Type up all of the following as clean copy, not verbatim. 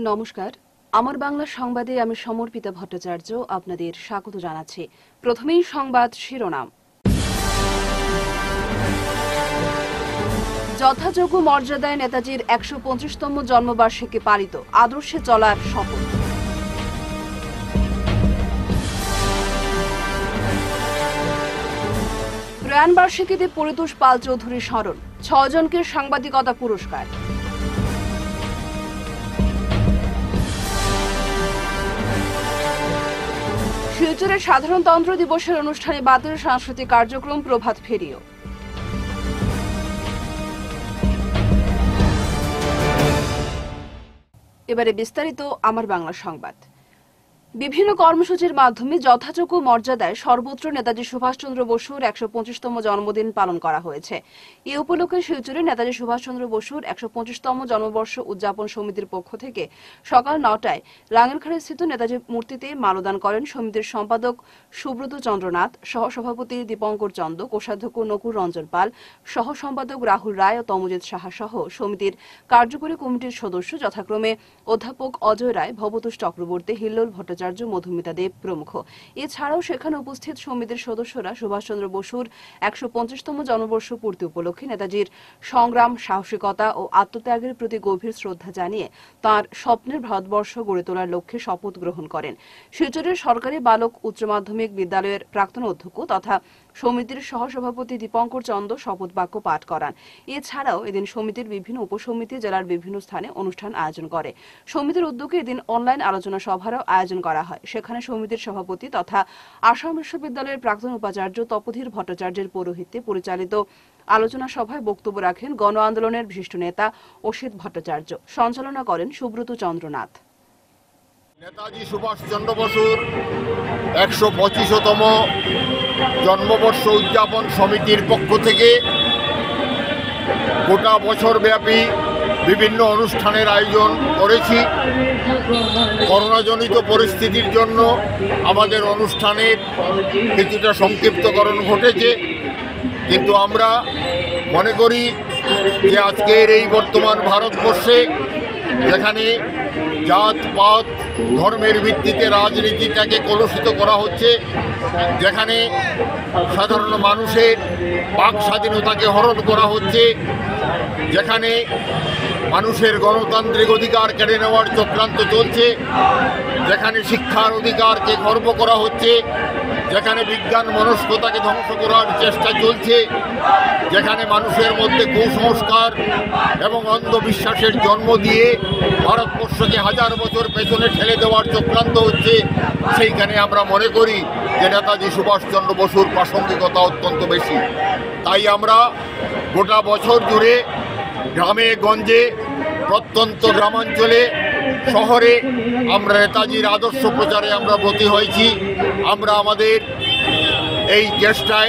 নমস্কার, আমার বাংলা সংবাদে আমি সমর্পিতা ভট্টাচার্য আপনাদের স্বাগত জানাচ্ছি। প্রথমেই সংবাদ শিরোনাম। যথাযোগ্য মর্যাদায় নেতাজির ১২৫তম জন্মবার্ষিকী পালিত, আদর্শে চলার শপথ। প্রয়াণবার্ষিকীতে পরিতোষ পাল চৌধুরী স্মরণ, ৬ জনকে সাংবাদিকতা পুরস্কার। শিলচরের সাধারণতন্ত্র দিবসের অনুষ্ঠানে বাতিল সাংস্কৃতিক কার্যক্রম, প্রভাত ফেরিও। এবারে বিস্তারিত আমার বাংলা সংবাদ। বিভিন্ন কর্মসূচির মাধ্যমে যথাযোগ্য মর্যাদায় সর্বত্র নেতাজি সুভাষচন্দ্র বসুর ১২৫তম জন্মদিন পালন করা হয়েছে। এ উপলক্ষে শিলচরে নেতাজি সুভাষচন্দ্র বসুর ১২৫তম জন্মবর্ষ উদযাপন সমিতির পক্ষ থেকে সকাল ৯টায় লাঙ্গলখাড়ি স্থিত নেতাজি মূর্তিতে মালদান করেন সমিতির সম্পাদক সুব্রত চন্দ্রনাথ, সহসভাপতি দীপঙ্কর চন্দ, কোষাধ্যক্ষ নকুর রঞ্জন পাল, সহ সম্পাদক রাহুল রায় ও তমজিৎ সাহা সহ সমিতির কার্যকরী কমিটির সদস্য যথাক্রমে অধ্যাপক অজয় রায়, ভবতোষ চক্রবর্তী, হিল্লোল ভট্টাচার্য, মধুমিতা দেব প্রমুখ। এছাড়াও সেখানে উপস্থিত সমিতির সদস্যরা সুভাষচন্দ্র বসুর ১৫০তম জন্মবর্ষ পূর্তি উপলক্ষে নেতাজির সংগ্রাম, সাহসিকতা ও আত্মত্যাগের প্রতি গভীর শ্রদ্ধা জানিয়ে তাঁর স্বপ্নের ভারতবর্ষ গড়ে তোলার লক্ষ্যে শপথ গ্রহণ করেন। শিলচরের সরকারি বালক উচ্চ মাধ্যমিক বিদ্যালয়ের প্রাক্তন অধ্যক্ষ তথা সমিতির সহসভাপতি দীপঙ্কর চন্দ শপথ বাক্য পাঠ করান। এছাড়াও এদিন সমিতির বিভিন্ন উপসমিতি জেলার বিভিন্ন স্থানে অনুষ্ঠান আয়োজন করে। সমিতির উদ্যোগে এদিন অনলাইন আলোচনা সভারও আয়োজন করা হয়। সেখানে সমিতির সভাপতি তথা আসাম বিশ্ববিদ্যালয়ের প্রাক্তন উপাচার্য তপোধীর ভট্টাচার্যের পৌরোহিত্যে পরিচালিত আলোচনা সভায় বক্তব্য রাখেন গণ আন্দোলনের বিশিষ্ট নেতা অসিত ভট্টাচার্য। সঞ্চালনা করেন সুব্রত চন্দ্রনাথ। নেতাজি সুভাষচন্দ্র বসুর ১২৫তম জন্মবর্ষ উদযাপন সমিতির পক্ষ থেকে গোটা বছর ব্যাপী বিভিন্ন অনুষ্ঠানের আয়োজন করেছি। করোনাজনিত পরিস্থিতির জন্য আমাদের অনুষ্ঠানের কিছুটা সংক্ষিপ্তকরণ ঘটেছে, কিন্তু আমরা মনে করি যে আজকের এই বর্তমান ভারতবর্ষে যেখানে জাত পাত ধর্মের ভিত্তিতে রাজনীতিটাকে কলুষিত করা হচ্ছে, যেখানে সাধারণ মানুষের বাক স্বাধীনতাকে হরণ করা হচ্ছে, যেখানে মানুষের গণতান্ত্রিক অধিকার কেড়ে নেওয়ার চক্রান্ত চলছে, যেখানে শিক্ষার অধিকারকে খর্ব করা হচ্ছে, যেখানে বিজ্ঞান মনস্কতাকে ধ্বংস করার চেষ্টা চলছে, যেখানে মানুষের মধ্যে কুসংস্কার এবং অন্ধবিশ্বাসের জন্ম দিয়ে ভারতবর্ষকে হাজার বছর পেছনে ঠেলে দেওয়ার চক্রান্ত হচ্ছে, সেইখানে আমরা মনে করি যে নেতাজি সুভাষচন্দ্র বসুর প্রাসঙ্গিকতা অত্যন্ত বেশি। তাই আমরা গোটা বছর জুড়ে গ্রামে গঞ্জে, প্রত্যন্ত গ্রামাঞ্চলে, শহরে আমরা নেতাজির আদর্শ প্রচারে আমরা ব্রতী হয়েছি। আমরা আমাদের এই চেষ্টায়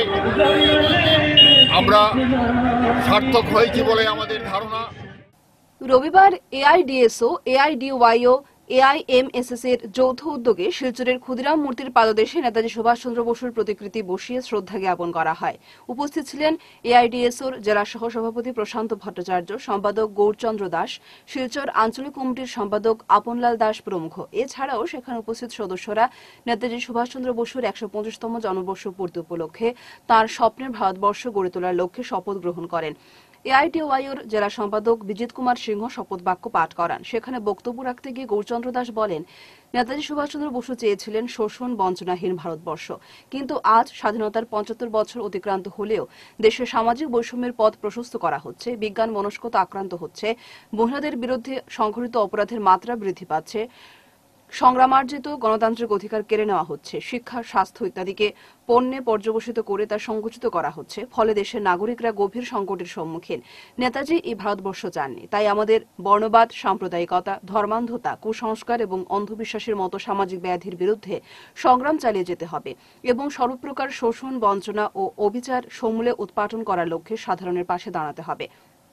আমরা সার্থক হয়েছি বলে আমাদের ধারণা। রবিবার এআইডিএসও, এআইডিওয়াইও, এআইএমএসএস এর যৌথ উদ্যোগে শিলচরের ক্ষুদিরাম মূর্তির পাদদেশে নেতাজি সুভাষচন্দ্র বসুর প্রতিকৃতি বসিয়ে শ্রদ্ধা জ্ঞাপন করা হয়। উপস্থিত ছিলেন এআইডিএসওর জেলা সহসভাপতি প্রশান্ত ভট্টাচার্য, সম্পাদক গৌরচন্দ্র দাস, শিলচর আঞ্চলিক কমিটির সম্পাদক আপনলাল দাস প্রমুখ। এছাড়াও সেখানে উপস্থিত সদস্যরা নেতাজি সুভাষচন্দ্র বসুর ১২৫তম জন্মবর্ষ পূর্তি উপলক্ষে তাঁর স্বপ্নের ভারতবর্ষ গড়ে তোলার লক্ষ্যে শপথ গ্রহণ করেন। এআইটিওয়াইর জেলা সম্পাদক বিজিত কুমার সিংহ শপথ বাক্য পাঠ করান। সেখানে বক্তব্য রাখতে গিয়ে গৌরচন্দ্র দাস বলেন, নেতাজি সুভাষচন্দ্র বসু চেয়েছিলেন শোষণ বঞ্চনাহীন ভারতবর্ষ, কিন্তু আজ স্বাধীনতার ৭৫ বছর অতিক্রান্ত হলেও দেশে সামাজিক বৈষম্যের পথ প্রশস্ত করা হচ্ছে, বিজ্ঞান মনস্কতা আক্রান্ত হচ্ছে, মহিলাদের বিরুদ্ধে সংঘটিত অপরাধের মাত্রা বৃদ্ধি পাচ্ছে, সংগ্রামার্জিত গণতান্ত্রিক অধিকার কেড়ে নেওয়া হচ্ছে, শিক্ষা, স্বাস্থ্য ইত্যাদিকে পণ্যে পর্যবসিত করে তা সংকুচিত করা হচ্ছে। ফলে দেশের নাগরিকরা গভীর সংকটের সম্মুখীন। নেতাজি এই ভারতবর্ষ চাননি। তাই আমাদের বর্ণবাদ, সাম্প্রদায়িকতা, ধর্মান্ধতা, কুসংস্কার এবং অন্ধবিশ্বাসের মতো সামাজিক ব্যাধির বিরুদ্ধে সংগ্রাম চালিয়ে যেতে হবে এবং সর্বপ্রকার শোষণ, বঞ্চনা ও অবিচার সমূলে উৎপাটন করার লক্ষ্যে সাধারণের পাশে দাঁড়াতে হবে।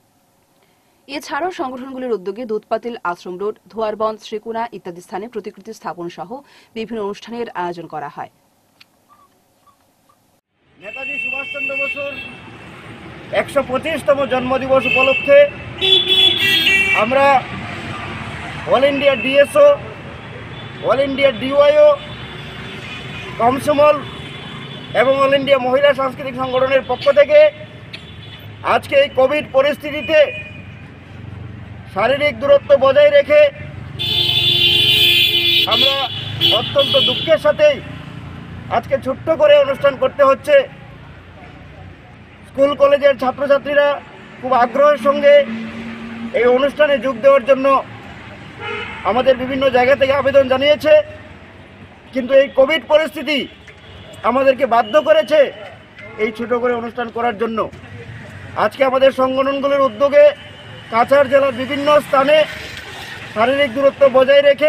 এছাড়াও সংগঠনগুলির উদ্যোগে দুধপাতিল, আশ্রম রোড, ধোয়ারবন, শ্রীকুনা ইত্যাদি স্থানে প্রতিকৃতি স্থাপন সহ বিভিন্ন অনুষ্ঠানের আয়োজন করা হয়। নেতাজি সুভাষচন্দ্র বসুর ১২৫তম জন্মদিবস উপলক্ষে আমরা all India DSO, all India DYO, Komsomol এবং অল ইন্ডিয়া মহিলা সাংস্কৃতিক সংগঠনের পক্ষ থেকে আজকে এই কোভিড পরিস্থিতিতে শারীরিক দূরত্ব বজায় রেখে আমরা অত্যন্ত দুঃখের সাথেই আজকে ছোট্ট করে অনুষ্ঠান করতে হচ্ছে। স্কুল কলেজের ছাত্রছাত্রীরা খুব আগ্রহের সঙ্গে এই অনুষ্ঠানে যোগ দেওয়ার জন্য আমাদের বিভিন্ন জায়গা থেকে আবেদন জানিয়েছে, কিন্তু এই কোভিড পরিস্থিতি আমাদেরকে বাধ্য করেছে এই ছোট করে অনুষ্ঠান করার জন্য। আজকে আমাদের সংগঠনগুলোর উদ্যোগে কাছাড় জেলার বিভিন্ন স্থানে শারীরিক দূরত্ব বজায় রেখে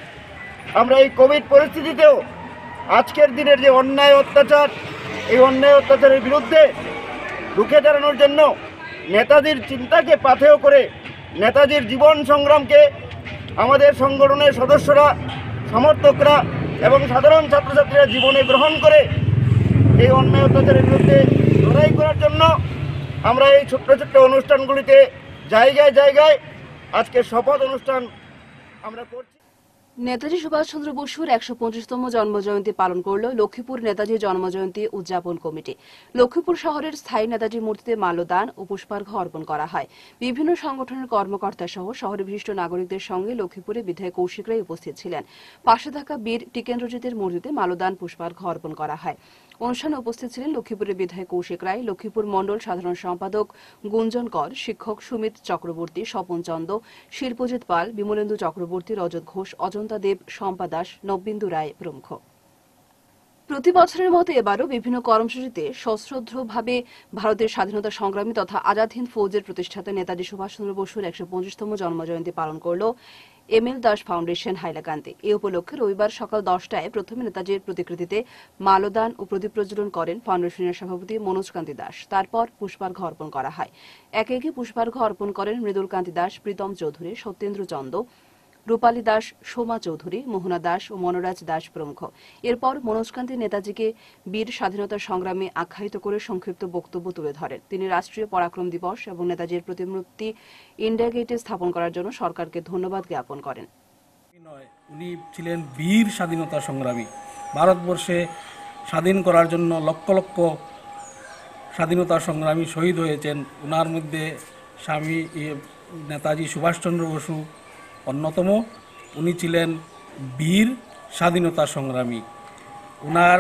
আমরা এই কোভিড পরিস্থিতিতেও আজকের দিনের যে অন্যায় অত্যাচার, এই অন্যায় অত্যাচারের বিরুদ্ধে রুখে দাঁড়ানোর জন্য নেতাজির চিন্তাকে পাথেয় করে, নেতাজির জীবন সংগ্রামকে আমাদের সংগঠনের সদস্যরা, সমর্থকরা এবং সাধারণ ছাত্রছাত্রীরা জীবনে গ্রহণ করে এই অন্যায় অত্যাচারের বিরুদ্ধে লড়াই করার জন্য আমরা এই ছোট্ট ছোট্ট অনুষ্ঠানগুলিতে জায়গায় জায়গায় আজকে শপথ অনুষ্ঠান আমরা করছি। নেতাজি সুভাষচন্দ্র বসুর ১২৫তম জন্মজয়ন্তী পালন করল লক্ষ্মীপুর নেতাজি জন্মজয়ন্তী উদযাপন কমিটি। লক্ষ্মীপুর শহরের স্থায়ী নেতাজি মূর্তিতে মাল্যদান ও পুষ্পার্ঘ্য অর্পণ করা হয়। বিভিন্ন সংগঠনের কর্মকর্তা সহ শহরের বিশিষ্ট নাগরিকদের সঙ্গে লক্ষ্মীপুরে বিধায়ক কৌশিক রায় উপস্থিত ছিলেন। পাশে থাকা বীর টিকেন্দ্রজিতের মূর্তিতে মাল্যদান পুষ্পার্ঘ্য অর্পণ করা হয়। অনুষ্ঠানে উপস্থিত ছিলেন লক্ষ্মীপুরের বিধায়ক কৌশিক রায়, লক্ষ্মীপুর মণ্ডল সাধারণ সম্পাদক গুঞ্জন কর, শিক্ষক সুমিত চক্রবর্তী, স্বপন চন্দ, শিল্পজিৎ পাল, বিমলেন্দু চক্রবর্তী, রজত ঘোষ, অজন্তা দেব, শম্পা দাস, নববিন্দু রায় প্রমুখ। প্রতি বছরের মতো এবারও বিভিন্ন কর্মসূচিতে সশ্রদ্ধভাবে ভারতের স্বাধীনতা সংগ্রামী তথা আজাদ হিন্দ ফৌজের প্রতিষ্ঠাতা নেতাজি সুভাষচন্দ্র বসুর ১২৫তম জন্মজয়ন্তী পালন করল এম.এল. দাস ফাউন্ডেশন হাইলাকান্দি। এ উপলক্ষে রবিবার সকাল 10টায় প্রথমে নেতাজির প্রতিকৃতিতে মাল্যদান ও প্রদীপ প্রজ্বলন করেন ফাউন্ডেশনের সভাপতি মনোজ কান্তি দাস। তারপর পুষ্পার্ঘ্য অর্পণ করা হয়। একে একে পুষ্পার্ঘ্য অর্পণ করেন মৃদুল কান্তি দাস, প্রীতম চৌধুরী, সত্যেন্দ্র চন্দ, রূপালী দাস, সোমা চৌধুরী, মোহনা দাস ও মনোরাজ দাস প্রমুখ। এরপর মনোজকান্তি নেতাজিকে বীর স্বাধীনতা সংগ্রামে আখ্যায়িত করে সংক্ষিপ্ত বক্তব্য তুলে ধরেন। তিনি রাষ্ট্রীয় পরাক্রম দিবস এবং নেতাজির প্রতিমূর্তি ইন্ডিয়া গেটে স্থাপন করার জন্য সরকারকে ধন্যবাদ জ্ঞাপন করেন। উনি ছিলেন বীর স্বাধীনতা সংগ্রামী। ভারতবর্ষে স্বাধীন করার জন্য লক্ষ লক্ষ স্বাধীনতা সংগ্রামী শহীদ হয়েছেন। ওনার মধ্যে স্বামী নেতাজি সুভাষচন্দ্র বসু অন্যতম। উনি ছিলেন বীর স্বাধীনতা সংগ্রামী। ওনার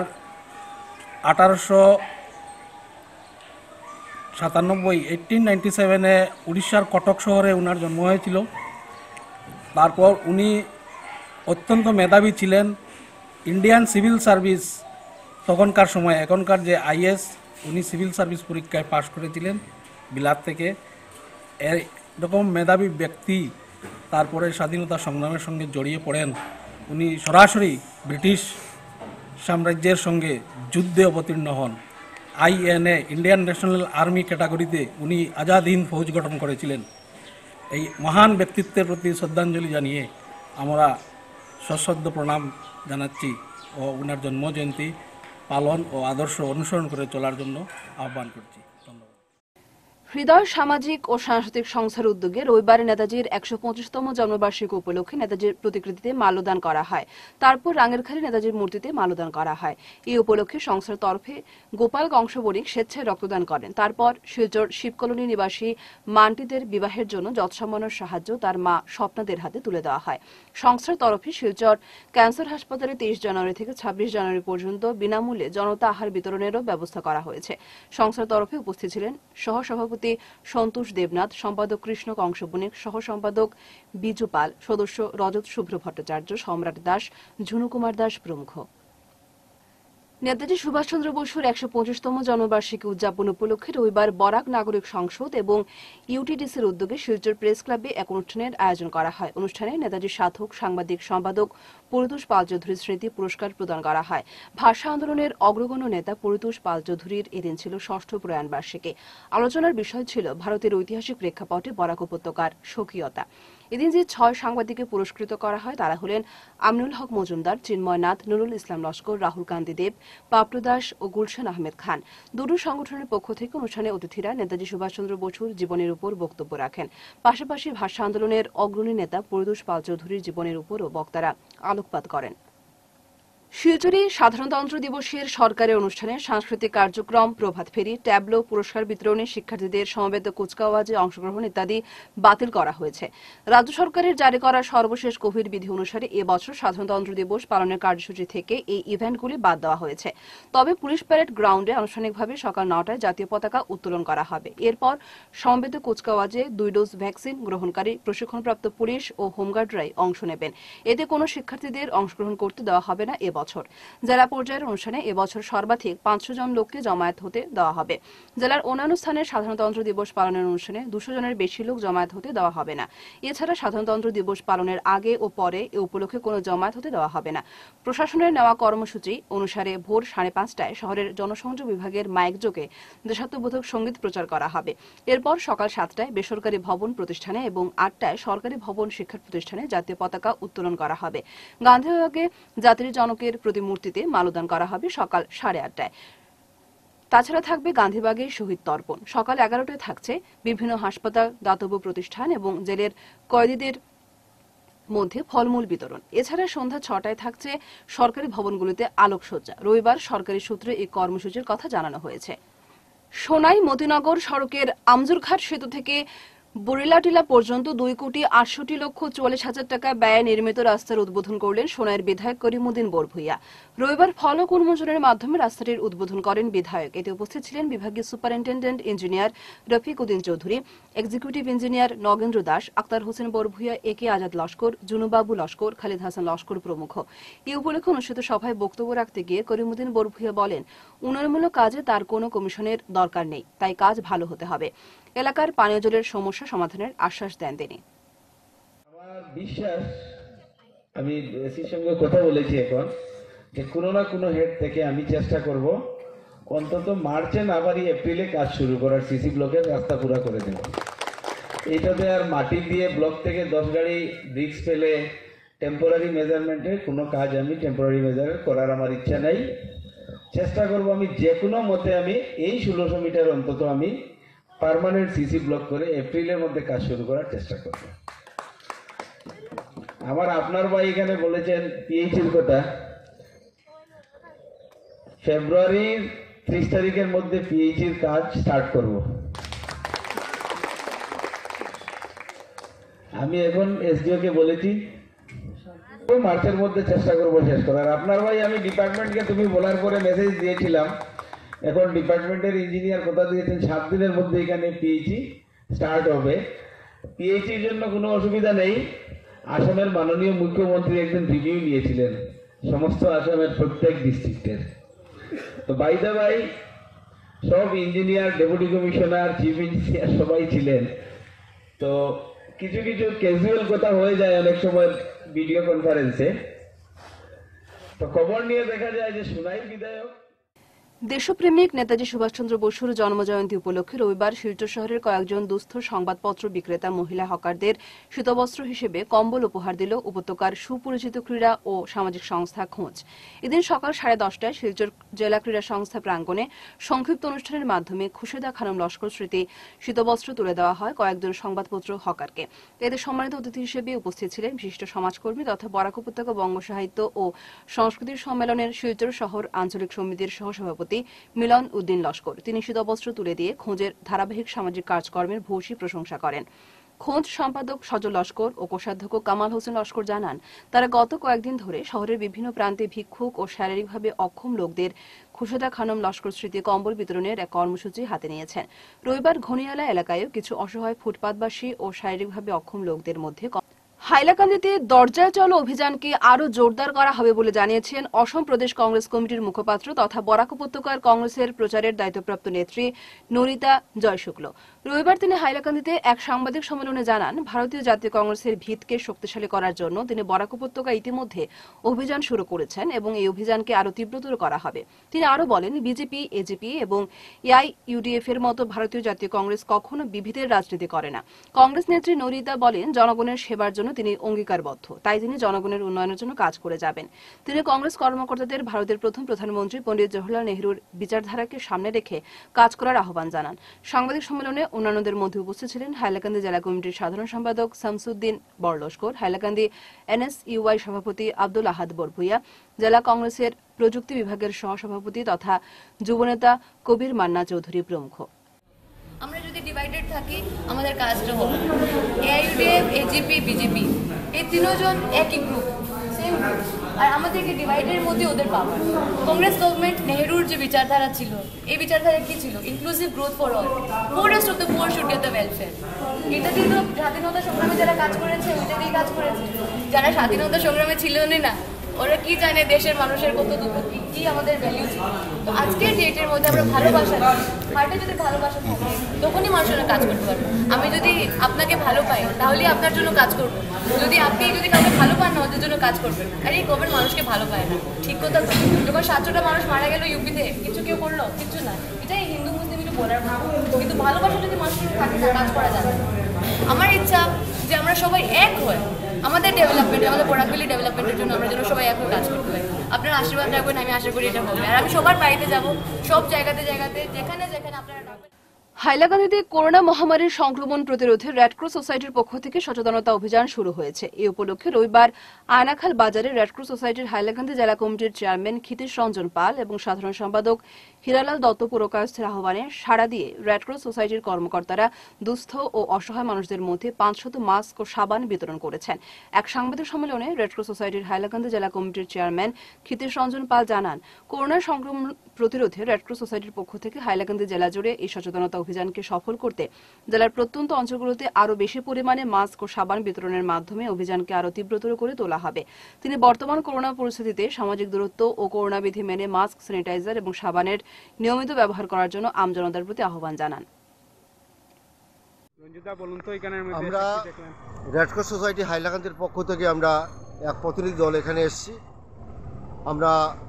1897 উড়িষ্যার কটক শহরে ওনার জন্ম হয়েছিল। তারপর উনি অত্যন্ত মেধাবী ছিলেন। ইন্ডিয়ান সিভিল সার্ভিস তখনকার সময়, এখনকার যে আইএস, উনি সিভিল সার্ভিস পরীক্ষায় পাশ করেছিলেন বিলাত থেকে। এরকম মেধাবী ব্যক্তি তারপরে স্বাধীনতা সংগ্রামের সঙ্গে জড়িয়ে পড়েন। উনি সরাসরি ব্রিটিশ সাম্রাজ্যের সঙ্গে যুদ্ধে অবতীর্ণ হন। INA ইন্ডিয়ান ন্যাশনাল আর্মি ক্যাটাগরিতে উনি আজাদ হিন্দ ফৌজ গঠন করেছিলেন। এই মহান ব্যক্তিত্বের প্রতি শ্রদ্ধাঞ্জলি জানিয়ে আমরা সশ্রদ্ধ প্রণাম জানাচ্ছি ও ওনার জন্মজয়ন্তী পালন ও আদর্শ অনুসরণ করে চলার জন্য আহ্বান করছি। ধন্যবাদ। হৃদয় সামাজিক ও সাংস্কৃতিক সংস্থার উদ্যোগে রবিবার নেতাজির ১২৫তম জন্মবার্ষিকী উপলক্ষে নেতাজির প্রতিকৃতিতে মাল্যদান করা হয়। তারপর রাঙ্গেরখালী নেতাজির মূর্তিতে মাল্যদান করা হয়। এই উপলক্ষে সংস্থার তরফে গোপাল কংসবণিক স্বেচ্ছায় রক্তদান করেন। তারপর শিলচর শিবকলোনি নিবাসী মান্টিদের বিবাহের জন্য যৎসামান্য সাহায্য তার মা স্বপ্নাদের হাতে তুলে দেওয়া হয়। সংস্থার তরফে শিলচর ক্যান্সার হাসপাতালে ২৩ জানুয়ারি থেকে ২৬ জানুয়ারি পর্যন্ত বিনামূল্যে জনতা আহার বিতরণেরও ব্যবস্থা করা হয়েছে। সংস্থার তরফে উপস্থিত ছিলেন সহসভাপতি সন্তোষ দেবনাথ, সম্পাদক কৃষ্ণ কংসবণিক, সহ সম্পাদক বিজু পাল, সদস্য রজত শুভ্র ভট্টাচার্য, সম্রাট দাস, ঝুনু কুমার দাস প্রমুখ। নেতাজি সুভাষচন্দ্র বসুর ১২৫তম জন্মবার্ষিকী উদযাপন উপলক্ষে রবিবার বরাক নাগরিক সংসদ এবং ইউটিডিসির উদ্যোগে শিলচর প্রেস ক্লাবে এক অনুষ্ঠানের আয়োজন করা হয়। অনুষ্ঠানে নেতাজি সাধক, সাংবাদিক সম্পাদক পরিতোষ পাল চৌধুরীর স্মৃতি পুরস্কার প্রদান করা হয়। ভাষা আন্দোলনের অগ্রগণ্য নেতা পরিতোষ পাল চৌধুরীর এদিন ছিল ৬ষ্ঠ প্রয়াণ বার্ষিকী। আলোচনার বিষয় ছিল ভারতের ঐতিহাসিক প্রেক্ষাপটে বরাক উপত্যকার স্বকীয়তা। এদিন যে 6 সাংবাদিককে পুরস্কৃত করা হয় তারা হলেন আমিনুল হক মজুমদার, চিন্ময় নাথ, নুরুল ইসলাম লস্কর, রাহুল কান্তি দেব, পাপড়ু দাস ও গুলশান আহমেদ খান। দুটো সংগঠনের পক্ষ থেকে অনুষ্ঠানে অতিথিরা নেতাজি সুভাষচন্দ্র বসুর জীবনের উপর বক্তব্য রাখেন। পাশাপাশি ভাষা আন্দোলনের অগ্রণী নেতা পরিতোষ পাল চৌধুরীর জীবনের উপরও বক্তারা আলোকপাত করেন। শিলচরে সাধারণতন্ত্র দিবসের সরকারি অনুষ্ঠানে সাংস্কৃতিক কার্যক্রম, প্রভাত ফেরি, ট্যাবলো, পুরস্কার বিতরণে শিক্ষার্থীদের সমবেত কুচকাওয়াজে অংশগ্রহণ ইত্যাদি বাতিল করা হয়েছে। রাজ্য সরকারের জারি করা সর্বশেষ কোভিড বিধি অনুসারে এবছর সাধারণতন্ত্র দিবস পালনের কার্যসূচি থেকে এই ইভেন্টগুলি বাদ দেওয়া হয়েছে। তবে পুলিশ প্যারেড গ্রাউন্ডে আনুষ্ঠানিকভাবে সকাল 9টায় জাতীয় পতাকা উত্তোলন করা হবে। এরপর সমবেত কুচকাওয়াজে 2 ডোজ ভ্যাকসিন গ্রহণকারী প্রশিক্ষণপ্রাপ্ত পুলিশ ও হোমগার্ডরাই অংশ নেবেন। এতে কোনো শিক্ষার্থীদের অংশগ্রহণ করতে দেওয়া হবে না। এবছর জেলা পর্যায়ের অনুষ্ঠানে এবছর সর্বাধিক 500 জন লোককে জমায়েত হতে দেওয়া হবে। জেলার অন্যান্য স্থানে সাধারণতন্ত্র দিবস পালনের অনুষ্ঠানে 200 জনের বেশি লোক জমায়েত হতে দেওয়া হবে না। এছাড়া সাধারণতন্ত্র দিবস পালনের আগে ও পরে এ উপলক্ষে কোনো জমায়েত হতে দেওয়া হবে না। প্রশাসনের নেওয়া কর্মসূচি অনুসারে ভোর 5:30টায় শহরের জনসংযোগ বিভাগের মাইক যোগে দেশাত্মবোধক সঙ্গীত প্রচার করা হবে। এরপর সকাল 7টায় বেসরকারি ভবন প্রতিষ্ঠানে এবং 8টায় সরকারি ভবন শিক্ষা প্রতিষ্ঠানে জাতীয় পতাকা উত্তোলন করা হবে। গান্ধীবাগে জাতির জনকের প্রতিমূর্তিতে মাল্যদান করা হবে সকাল 8:30টায়। তাছাড়া থাকবে গান্ধীবাগে শহীদ তর্পণ। সকাল 11টায় থাকছে বিভিন্ন হাসপাতাল, দাতব্য প্রতিষ্ঠান এবং জেলের কয়েদিদের মধ্যে ফলমূল বিতরণ। এছাড়া সন্ধ্যা 6টায় থাকছে সরকারি ভবনগুলিতে আলোকসজ্জা। রবিবার সরকারি সূত্রে এই কর্মসূচির কথা জানানো হয়েছে। সোনাই মতিনগর সড়কের আমজুরঘাট সেতু থেকে বরিলাটিলা পর্যন্ত 2,68,44,000 টাকা ব্যয়ে নির্মিত রাস্তার উদ্বোধন করলেন সোনাইয়ের বিধায়ক করিমউদ্দিন বরভূইয়া। রবিবার ফলক উন্মোচনের মাধ্যমে রাস্তাটির উদ্বোধন করেন বিধায়ক। এতে উপস্থিত ছিলেন বিভাগীয় superintendent engineer Rafiq Uddin Chowdhury, executive engineer Nagendra Das, Akhtar Hossain Barbhuiya, A K Azad Laskar, Junubabu Laskar, Khalid Hasan Laskar প্রমুখ। এই উপলক্ষে অনুষ্ঠিত সভায় বক্তব্য রাখতে গিয়ে করিমউদ্দিন বরভূইয়া বলেন, উন্নয়নমূলক কাজে তার কোনো কমিশনের দরকার নেই, তাই কাজ ভালো হতে হবে। এলাকার পানীয় জলের সমস্যা সমাধানের আশ্বাস দেন তিনি। আমার বিশ্বাস, আমি এসির সঙ্গে কথা বলেছি এখন, যে কোনো না কোনো হেড থেকে আমি চেষ্টা করব অন্তত মার্চে না পারি এপ্রিলে কাজ শুরু করার, সিসি ব্লকের রাস্তা পুরো করে দেব। এইটাতে আর মাটি দিয়ে ব্লক থেকে 10 গাড়ি ব্রিক্স ফেলে টেম্পোরারি মেজারমেন্টের কোনো কাজ আমি টেম্পোরারি মেজার করার আমার ইচ্ছা নাই। চেষ্টা করব আমি যে কোনো মতে আমি এই 1600 মিটার অন্তত আমি পার্মানেন্ট সিসি ব্লক করে এপ্রিলের মধ্যে কাজ শুরু করার চেষ্টা করব। আমার আপনার ভাই এখানে বলেছেন পিএইচির কথা, ফেব্রুয়ারির 30 তারিখের মধ্যে পিএইচির কাজ স্টার্ট করব। আমি এখন এসডিও কে বলেছি মার্চের মধ্যে চেষ্টা করব শেষ করার। আপনার ভাই আমি ডিপার্টমেন্টকে তুমি বলার পরে মেসেজ দিয়েছিলাম, এখন ডিপার্টমেন্টের ইঞ্জিনিয়ার কথা দিয়েছেন 7 দিনের মধ্যে এখানে পিএইচি স্টার্ট হবে। পিএইচির জন্য কোনো অসুবিধা নেই। আসামের মাননীয় মুখ্যমন্ত্রী একদিন রিভিউ নিয়েছিলেন সমস্ত আসামের প্রত্যেক ডিস্ট্রিক্টের। তো বাই দ্য বাই সব engineer, deputy commissioner, chief engineer সবাই ছিলেন। তো কিছু কিছু ক্যাজুয়াল কথা হয়ে যায় অনেক সময় ভিডিও কনফারেন্সে। তো খবর নিয়ে দেখা যায় যে সোনাই বিধায়ক। দেশপ্রেমিক নেতাজি সুভাষচন্দ্র বসুর জন্মজয়ন্তী উপলক্ষে রবিবার শিলচর শহরের কয়েকজন দুস্থ সংবাদপত্র বিক্রেতা মহিলা হকারদের শীতবস্ত্র হিসেবে কম্বল উপহার দিল উপত্যকার সুপরিচিত ক্রীড়া ও সামাজিক সংস্থা খোঁজ। এদিন সকাল 10:30টায় শিলচর জেলা ক্রীড়া সংস্থা প্রাঙ্গণে সংক্ষিপ্ত অনুষ্ঠানের মাধ্যমে খুশেদা খানম লস্কর স্মৃতি শীতবস্ত্র তুলে দেওয়া হয় কয়েকজন সংবাদপত্র হকারকে। এতে সম্মানিত অতিথি হিসেবে উপস্থিত ছিলেন বিশিষ্ট সমাজকর্মী তথা বরাক উপত্যকা বঙ্গ সাহিত্য ও সংস্কৃতির সম্মেলনের শিলচর শহর আঞ্চলিক সমিতির সহসভাপতি মিলন উদ্দিন লস্কর। তিনি শীতবস্ত্র তুলে দিয়ে খোঁজের ধারাবাহিক সামাজিক কাজকর্মের ভূয়সী প্রশংসা করেন। খোঁজ সম্পাদক সজল লস্কর ও কোষাধ্যক্ষ কামাল হোসেন লস্কর জানান, তারা গত কয়েকদিন ধরে শহরের বিভিন্ন প্রান্তে ভিক্ষুক ও শারীরিকভাবে অক্ষম লোকদের খুশেদা খানম লস্কর স্মৃতি কম্বল বিতরণের এক কর্মসূচি হাতে নিয়েছেন। রবিবার ঘনিয়ালা এলাকায়ও কিছু অসহায় ফুটপাতবাসী ও শারীরিকভাবে অক্ষম লোকদের মধ্যে হাইলাকান্দিতে দরজায় চলো অভিযানকে আরো জোরদার করা হবে বলে জানিয়েছেন অসম প্রদেশ কংগ্রেস কমিটির মুখপাত্র তথা বরাক উপত্যকার কংগ্রেসের প্রচারের দায়িত্বপ্রাপ্ত নেত্রী নরিতা জয়শুক্ল। রবিবার তিনি হাইলাকান্দিতে এক সাংবাদিক সম্মেলনে জানান, ভারতীয় জাতীয় কংগ্রেসের ভিতকে শক্তিশালী করার জন্য তিনি বরাক উপত্যকা ইতিমধ্যে অভিযান শুরু করেছেন এবং এই অভিযানকে আরো তীব্রতর করা হবে। তিনি আরো বলেন, বিজেপি, এজিপি এবং এআইইউডিএফ এর মতো ভারতীয় জাতীয় কংগ্রেস কখনো বিভেদের রাজনীতি করে না। কংগ্রেস নেত্রী নরিতা বলেন, জনগণের সেবার জন্য তিনি অঙ্গীকারবদ্ধ, তাই তিনি জনগণের উন্নয়নের জন্য কাজ করে যাবেন। তিনি কংগ্রেস কর্মকর্তাদের ভারতের প্রথম প্রধানমন্ত্রী পণ্ডিত জওহরলাল নেহরুর বিচারধারাকে সামনে রেখে কাজ করার আহ্বান জানান। সাংবাদিক সম্মেলনে অন্যান্যদের মধ্যে উপস্থিত ছিলেন হাইলাকান্দি জেলা কমিটির সাধারণ সম্পাদক শামসুদ্দিন বড়লস্কর, হাইলাকান্দি এনএসইউআই সভাপতি আব্দুল আহাদ বরভুইয়া, জেলা কংগ্রেসের প্রযুক্তি বিভাগের সহসভাপতি তথা যুবনেতা কবির মান্না চৌধুরী প্রমুখ। আমরা যদি ডিভাইডেড থাকি আমাদের কাজটা হবে এআইইউডিএফ, এজিপি, বিজেপি এই তিনজন একই গ্রুপ, সেম গ্রুপ, আর আমাদেরকে ডিভাইডের মধ্যে ওদের পাওয়ার। কংগ্রেস গভর্নমেন্ট নেহরুর যে বিচারধারা ছিল, এই বিচারধারা কি ছিল? Inclusive growth for all, poorest of the poor should get the welfare. এটা কিন্তু স্বাধীনতা সংগ্রামে যারা কাজ করেছে ওইটা দিয়েই কাজ করেছে। যারা স্বাধীনতা সংগ্রামে ছিল না ওরা কি জানে দেশের মানুষের কত দুঃখ, কি আমাদের ভ্যালু ছিল। তো আজকের ডেটের মধ্যে আমরা ভালোবাসা, হার্টে যদি ভালোবাসা থাকে তখনই মানুষেরা কাজ করতে পারবে। আমি যদি আপনাকে ভালো পাই তাহলেই আপনার জন্য কাজ করবো, আপনি যদি কাউকে ভালো পান না ওদের জন্য কাজ করবেন। আর এই গভর্নমেন্ট মানুষকে ভালো পায় না, ঠিক কথা তো। যখন 700টা মানুষ মারা গেল ইউপিতে, কিছু কেউ করলো? কিছু না। এটাই হিন্দু মুসলিম কিছু বলার মতো, কিন্তু ভালোবাসা যদি মানুষের থাকে না কাজ করা যাবে। আমার ইচ্ছা যে আমরা সবাই এক হই, আমাদের ডেভেলপমেন্ট, আমাদের বরাকভ্যালি ডেভেলপমেন্টের জন্য আমরা যেন সবাই এক হয়ে কাজ করতে পারি। আপনারা আশীর্বাদ রাখবেন, আমি আশা করি এটা হবে। আর আমি সবার বাড়িতে যাব, সব জায়গাতে যেখানে আপনারা ডাকবেন। হাইলাকান্দিতে করোনা মহামারীর সংক্রমণ প্রতিরোধে রেডক্রস সোসাইটির পক্ষ থেকে সচেতনতা অভিযান শুরু হয়েছে। এই উপলক্ষে রবিবার আয়নাখাল বাজারে রেডক্রস সোসাইটির হাইলাকান্দি জেলা কমিটির চেয়ারম্যান ক্ষিতীশ রঞ্জন পাল এবং সাধারণ সম্পাদক হীরালাল দত্ত পুরকায়স্থের আহ্বানে সাড়া দিয়ে রেডক্রস সোসাইটির কর্মকর্তারা দুস্থ ও অসহায় মানুষদের মধ্যে 500 মাস্ক ও সাবান বিতরণ করেছেন। এক সাংবাদিক সম্মেলনে রেডক্রস সোসাইটির হাইলাকান্দি জেলা কমিটির চেয়ারম্যান ক্ষিতীশ রঞ্জন পাল জানান, করোনা সংক্রমণ প্রতিরোধে রেডক্রস সোসাইটির পক্ষ থেকে হাইলাকান্দি জেলা জুড়ে এই সচেতনতা অভিযানকে সফল করতে জেলার প্রত্যন্ত অঞ্চলগুলোতে আরও বেশি পরিমাণে মাস্ক ও সাবান বিতরণের মাধ্যমে অভিযানকে আরও তীব্রতর করে তোলা হবে। তিনি বর্তমান করোনা পরিস্থিতিতে সামাজিক দূরত্ব ও করোনা বিধি মেনে মাস্ক, স্যানিটাইজার এবং সাবানের নিয়মিত ব্যবহার করার জন্য আমজনতার প্রতি আহ্বান জানান। আমরা রেডক্রস সোসাইটি হাইলাকান্দির পক্ষ থেকে আমরা এক প্রতিনিধি দল এখানে এসেছি। আমরা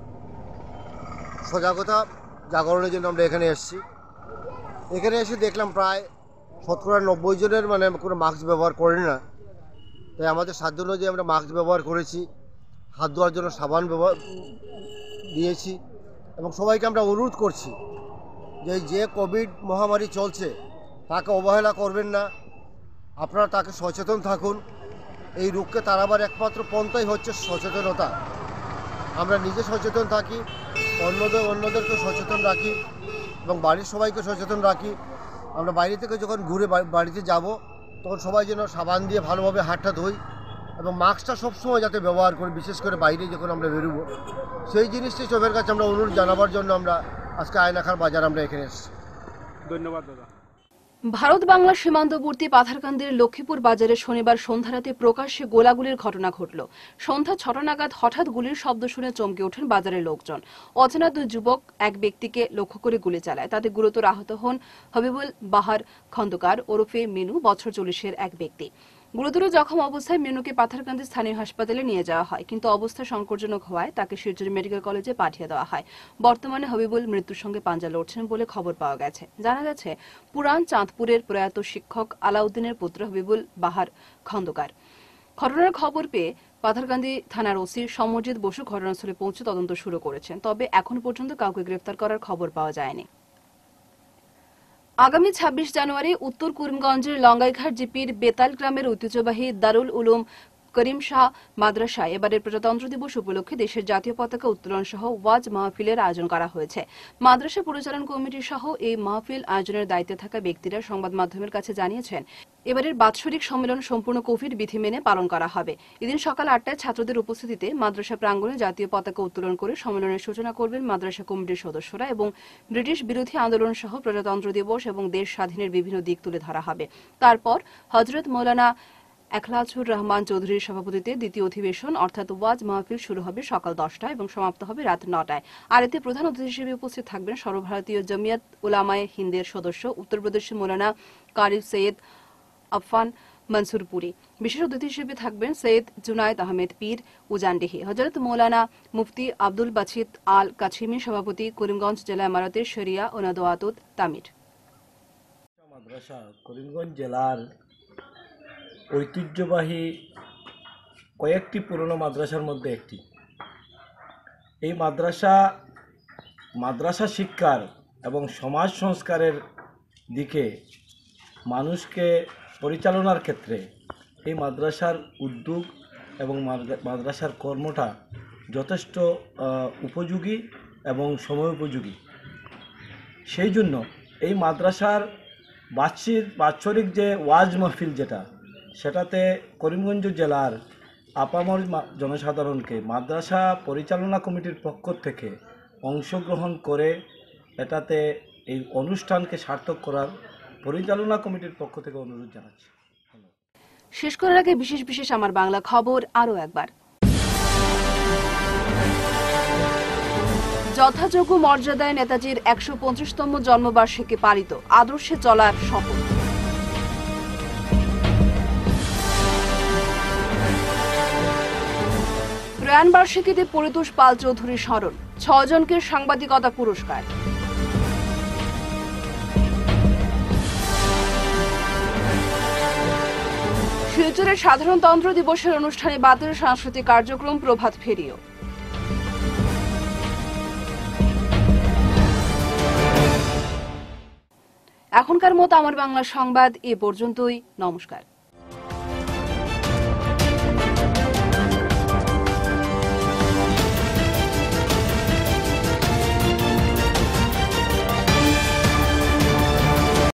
সজাগতা জাগরণের জন্য আমরা এখানে এসেছি। এখানে এসে দেখলাম প্রায় 90% জনের কোনো মাস্ক ব্যবহার করেন না। তাই আমাদের সাধ্য অনুযায়ী আমরা মাস্ক ব্যবহার করেছি, হাত ধোয়ার জন্য সাবান ব্যবহার দিয়েছি এবং সবাইকে আমরা অনুরোধ করছি যে কোভিড মহামারী চলছে তাকে অবহেলা করবেন না, আপনারা তাকে সচেতন থাকুন। এই রোগকে তাড়াবার একমাত্র পন্থাই হচ্ছে সচেতনতা। আমরা নিজে সচেতন থাকি, অন্যদেরকে সচেতন রাখি এবং বাড়ির সবাইকে সচেতন রাখি। আমরা বাইরে থেকে যখন ঘুরে বাড়িতে যাব তখন সবাই যেন সাবান দিয়ে ভালোভাবে হাতটা ধুই এবং মাস্কটা সবসময় যাতে ব্যবহার করি, বিশেষ করে বাইরে যখন আমরা বেরোবো। সেই জিনিসটি সবার কাছে আমরা অনুরোধ জানাবার জন্য আমরা আজকে আয়নাখাল বাজার আমরা এখানে এসেছি। ধন্যবাদ দাদা। ভারত বাংলা সীমান্তবর্তী পাথারকান্দির লক্ষ্মীপুর বাজারে শনিবার সন্ধ্যারাতে প্রকাশ্যে গোলাগুলির ঘটনা ঘটল। সন্ধ্যা 6টা নাগাদ হঠাৎ গুলির শব্দ শুনে চমকে ওঠেন বাজারের লোকজন। অচেনা দুই যুবক এক ব্যক্তিকে লক্ষ্য করে গুলি চালায়। তাতে গুরুতর আহত হন হবিবুল বাহার খন্দকার ওরফে মিনু, বছর 40-এর এক ব্যক্তি। গুরুতর জখম অবস্থায় মিনুকে পাথারকান্দি স্থানীয় হাসপাতালে নিয়ে যাওয়া হয়, কিন্তু অবস্থা সংকটজনক হওয়ায় তাকে শিলচর মেডিকেল কলেজে পাঠিয়ে দেওয়া হয়। বর্তমানে হবিবুল মৃত্যুর সঙ্গে পাঞ্জা লড়ছেন বলে খবর পাওয়া গেছে। জানা গেছে, পুরান চাঁদপুরের প্রয়াত শিক্ষক আলাউদ্দিনের পুত্র হবিবুল বাহার খন্দকার। ঘটনার খবর পেয়ে পাথারকান্দি থানার ওসি সমরজিৎ বসু ঘটনাস্থলে পৌঁছে তদন্ত শুরু করেছেন, তবে এখন পর্যন্ত কাউকে গ্রেফতার করার খবর পাওয়া যায়নি। আগামী 26 জানুয়ারি উত্তর করিমগঞ্জের লঙ্গাইঘাট জিপির বেতাল গ্রামের ঐতিহ্যবাহী দারুল উলুম করিম শাহ মাদ্রাসায় এবারের প্রজাতন্ত্র দিবস উপলক্ষে দেশের জাতীয় পতাকা উত্তোলন সহ ওয়াজ মাহফিলের আয়োজন করা হয়েছে। মাদ্রাসা পরিচালন কমিটি সহ এই মাহফিল আয়োজনের দায়িত্বে থাকা ব্যক্তিরা সংবাদ মাধ্যমের কাছে জানিয়েছেন, এবারের বাৎসরিক সম্মেলন সম্পূর্ণ কোভিড বিধি মেনে পালন করা হবে। এদিন সকাল 8টায় ছাত্রদের উপস্থিতিতে মাদ্রাসা প্রাঙ্গণে জাতীয় পতাকা উত্তোলন করে সম্মেলনের সূচনা করবেন মাদ্রাসা কমিটির সদস্যরা এবং ব্রিটিশ বিরোধী আন্দোলন সহ প্রজাতন্ত্র দিবস এবং দেশ স্বাধীনের বিভিন্ন দিক তুলে ধরা হবে। তারপর হযরত মৌলানা এখলাছুর রহমান চৌধুরীর সভাপতিত্বে দ্বিতীয় অধিবেশন অর্থাৎ ওয়াজ মাহফিল শুরু হবে সকাল 10টায় এবং সমাপ্ত হবে রাত 9টায়। আর এতে প্রধান অতিথি হিসেবে উপস্থিত থাকবেন সর্বভারতীয় জমিয়ত উলামায়ে হিন্দের সদস্য উত্তরপ্রদেশের মৌলানা কারি সৈয়দ আফফান মনসুরপুরি। বিশেষ অতিথি হিসেবে থাকবেন সৈয়দ জুনায়েদ আহমেদ পীর উজানডিহি। হযরত মৌলানা মুফতি আব্দুল বাছিত আল কাছিমি সভাপতি, করিমগঞ্জ জেলা ইমারতের শরিয়া ও নাদওয়াতুত তামির। মাদ্রাসা করিমগঞ্জ জেলার ঐতিহ্যবাহী কয়েকটি পুরনো মাদ্রাসার মধ্যে একটি। এই মাদ্রাসা শিক্ষার এবং সমাজ সংস্কারের দিকে মানুষকে পরিচালনার ক্ষেত্রে এই মাদ্রাসার উদ্যোগ এবং মাদ্রাসার কর্মটা যথেষ্ট উপযোগী এবং সময়োপযোগী। সেই জন্য এই মাদ্রাসার বাৎসরিক যে ওয়াজ মাহফিল সেটাতে করিমগঞ্জ জেলার আপামর জনসাধারণকে মাদ্রাসা পরিচালনা কমিটির পক্ষ থেকে অংশগ্রহণ করে এটাতে এই অনুষ্ঠানকে সার্থক করার পরিচালনা কমিটির পক্ষ থেকে অনুরোধ জানাচ্ছি। শেষ করার আগে বিশেষ আমার বাংলা খবর আরও একবার। যথাযোগ্য মর্যাদায় নেতাজির 125তম জন্মবার্ষিকী পালিত, আদর্শে চলার শপথ। প্রয়াণ বার্ষিকীতে পরিতোষ পাল চৌধুরী স্মরণ, 6 জনকে সাংবাদিকতা পুরস্কার। শিলচরের সাধারণতন্ত্র দিবসের অনুষ্ঠানে বাতিল সাংস্কৃতিক কার্যক্রম প্রভাত ফেরিও। এখনকার মতো আমার বাংলা সংবাদ এ পর্যন্তই। নমস্কার।